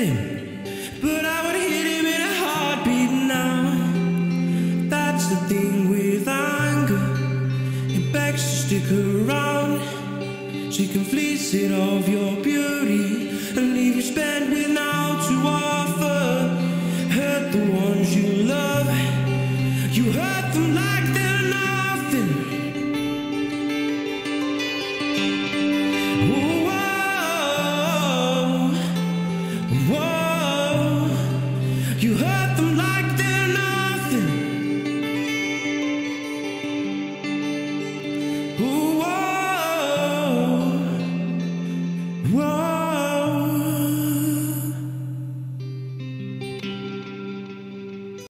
him, but I would hit him in a heartbeat now. That's the thing with anger, it begs to stick around. She can fleece it of your beauty and leave you spent with now to offer. Hurt the ones you love, you hurt them like